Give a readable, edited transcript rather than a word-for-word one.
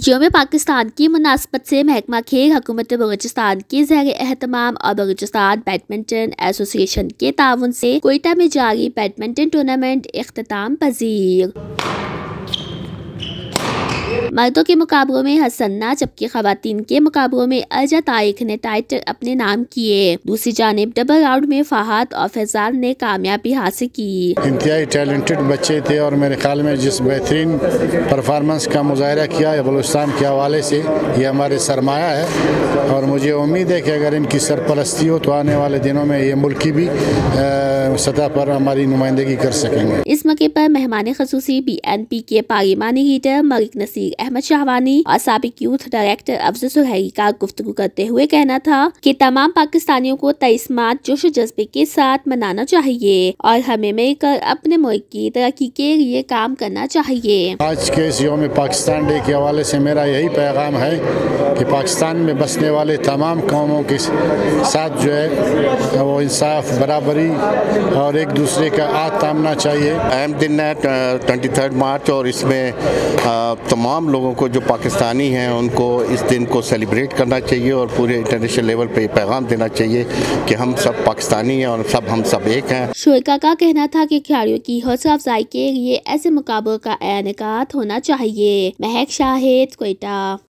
यौम पाकिस्तान की मुनासबत से महकमा खेल हुकूमत बलूचिस्तान के ज़ेर एहतमाम और बलूचिस्तान बैडमिंटन एसोसिएशन के ताउन से कोयटा में जारी बैडमिंटन टूर्नामेंट इख्तिताम पजीर। मर्दों के मुकाबलों में हसन्ना जबकि खवातीन के मुकाबलों में अर्जा तारिक ने टाइटल अपने नाम किए। दूसरी जानिब डबल राउंड में फहद और फैजान ने कामयाबी हासिल की। इंतहाई टैलेंटेड बच्चे थे और मेरे ख्याल में जिस बेहतरीन परफॉर्मेंस का मुजाहरा किया है बलूचिस्तान के हवाले से ये हमारे सरमाया है और मुझे उम्मीद है कि अगर इनकी सरपरस्ती हो तो आने वाले दिनों में ये मुल्क की भी सतह पर हमारी नुमाइंदगी कर सकेंगे। इस मौके पर मेहमान खसूसी BNP के पार्लिमानी लीडर मलिक नसीर अहमद शाहवानी और साबिक यूथ डायरेक्टर अफजल सुहैरी का गुफ्तगू करते हुए कहना था कि तमाम पाकिस्तानियों को 23 मार्च जोश जज्बे के साथ मनाना चाहिए और हमें मिलकर अपने मुल्क की तरक्की के लिए काम करना चाहिए। आज के इस यौम पाकिस्तान डे के हवाले से मेरा यही पैगाम है कि पाकिस्तान में बसने वाले तमाम कौमों के साथ जो है वो इंसाफ बराबरी और एक दूसरे का आत तामना चाहिए। अहम दिन है 23 मार्च और इसमें तमाम लोगों को जो पाकिस्तानी हैं उनको इस दिन को सेलिब्रेट करना चाहिए और पूरे इंटरनेशनल लेवल पे पैगाम देना चाहिए कि हम सब पाकिस्तानी हैं और हम सब एक हैं। शुरा का कहना था कि खिलाड़ियों की हौसला अफजाई के लिए ऐसे मुकाबलों का इनेकाद होना चाहिए। महक शाहिद, कोयटा।